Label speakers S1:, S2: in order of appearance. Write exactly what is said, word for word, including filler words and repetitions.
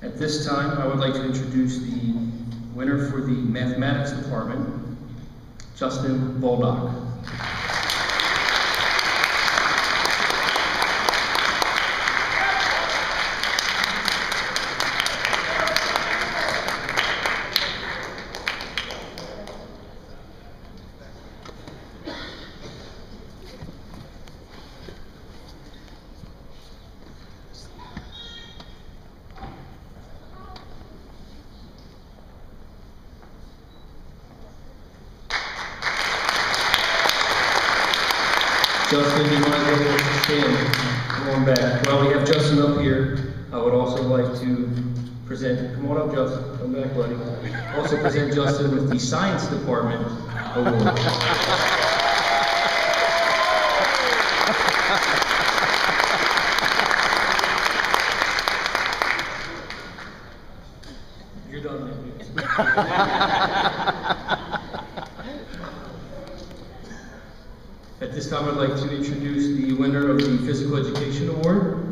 S1: At this time, I would like to introduce the winner for the mathematics department, Justin Bauldock. Justin, do you want to go ahead and stand? Come on back. While we have Justin up here, I would also like to present, come on up Justin, come back buddy. Also present Justin with the Science Department Award. You're done now. At this time, I'd like to introduce the winner of the Physical Education Award,